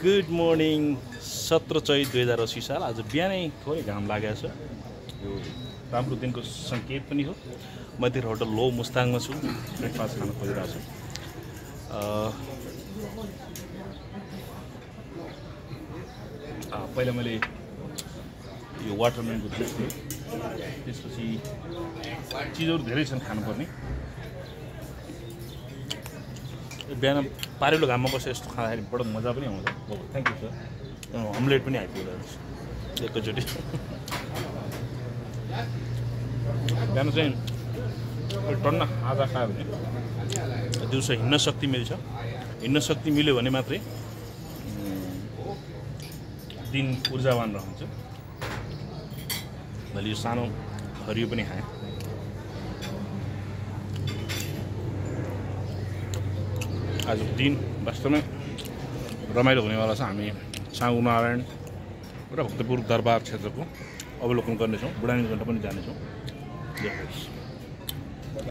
Good morning 17 चैत 2080 साल। आज बिहानै थोरै घाम लागेको छ। यो राम्रो दिनको सङ्केत पनि हो। मतिर होटल लो मुस्ताङमा छु, ब्रेकफास्ट खान खोजिरहेको छु। पहिला मैले यो वाटरमेलनको जुस थियो, त्यसपछि चिजहरू धेरै छन् खानुपर्ने। बिहान पारेलो घाममा बसेर यस्तो खाँदाखेरि बडो मजा पनि आउँछ। Thank you sir. अम्लेट पनि आइपुग्यो एकैचोटि। बिहान चाहिँ टन्न आधा खायो भने दिउँसो हिँड्न शक्ति मिल्छ। हिँड्न शक्ति मिल्यो भने मात्रै दिन ऊर्जावान रहन्छ। मैले यो सानो हरियो पनि खाएँ। आजको दिन वास्तवमै रमाइलो हुनेवाला छ। हामी साङ्गुनारायण र भक्तपुर दरबार क्षेत्रको अवलोकन गर्नेछौँ। बुढानीगण्ड पनि जानेछौँ।